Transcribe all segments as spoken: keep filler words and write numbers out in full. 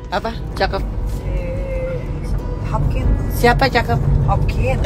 Apa? Cakep. Si Hopkins. Siapa cakep? Hopkins.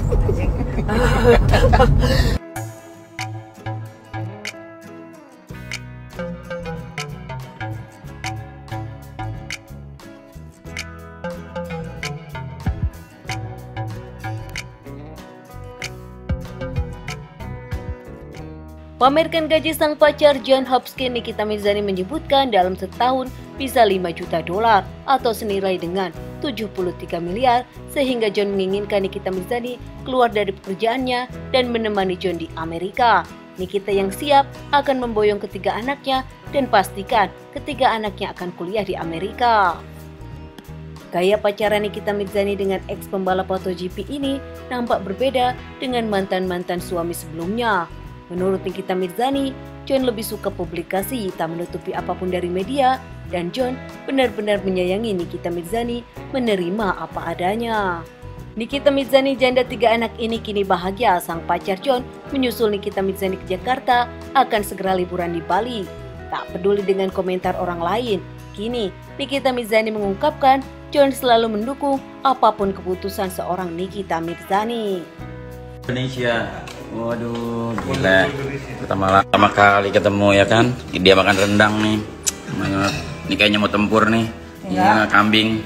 Pamerkan gaji sang pacar John Hopkins, Nikita Mirzani menyebutkan dalam setahun bisa lima juta dolar atau senilai dengan tujuh puluh tiga miliar, sehingga John menginginkan Nikita Mirzani keluar dari pekerjaannya dan menemani John di Amerika. Nikita yang siap akan memboyong ketiga anaknya dan pastikan ketiga anaknya akan kuliah di Amerika. Gaya pacaran Nikita Mirzani dengan ex pembalap MotoGP ini nampak berbeda dengan mantan-mantan suami sebelumnya. Menurut Nikita Mirzani, John lebih suka publikasi, tak menutupi apapun dari media, dan John benar-benar menyayangi Nikita Mirzani menerima apa adanya. Nikita Mirzani, janda tiga anak ini, kini bahagia. Sang pacar John menyusul Nikita Mirzani ke Jakarta, akan segera liburan di Bali. Tak peduli dengan komentar orang lain, kini Nikita Mirzani mengungkapkan John selalu mendukung apapun keputusan seorang Nikita Mirzani. Indonesia, waduh gila, pertama pertama kali ketemu ya kan, dia makan rendang nih, ini kayaknya mau tempur nih, ya, ya kambing.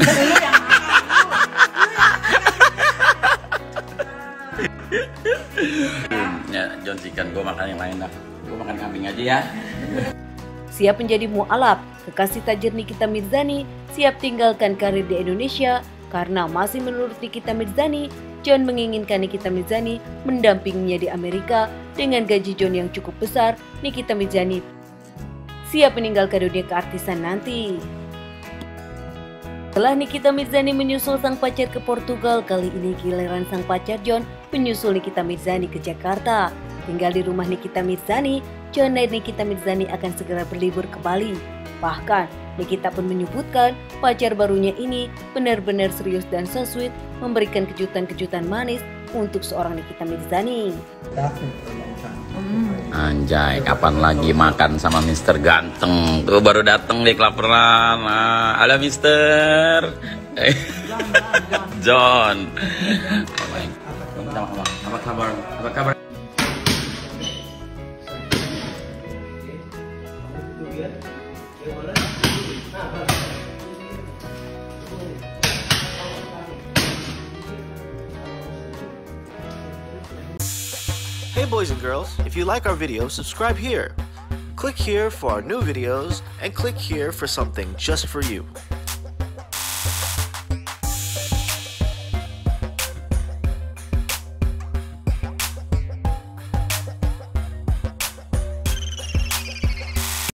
Ya John chicken, gue makan yang lain dah, gue makan kambing aja ya. Siap menjadi mualaf, kekasih tajir Nikita Mirzani siap tinggalkan karir di Indonesia karena masih menurut Nikita Mirzani, John menginginkan Nikita Mirzani mendampinginya di Amerika dengan gaji John yang cukup besar. Nikita Mirzani siap meninggalkan dunia keartisan nanti. Setelah Nikita Mirzani menyusul sang pacar ke Portugal, kali ini giliran sang pacar John menyusul Nikita Mirzani ke Jakarta. Tinggal di rumah Nikita Mirzani, John dan Nikita Mirzani akan segera berlibur ke Bali. Bahkan Nikita pun menyebutkan pacar barunya ini benar-benar serius dan so sweet, memberikan kejutan-kejutan manis untuk seorang Nikita Mirzani. Anjay, kapan lagi makan sama Mister Ganteng? Tuh baru dateng dia kelaparan. Ah, halo Mister John. Apa kabar? Apa kabar? Hey boys and girls, if you like our video, subscribe here. Click here for our new videos and click here for something just for you.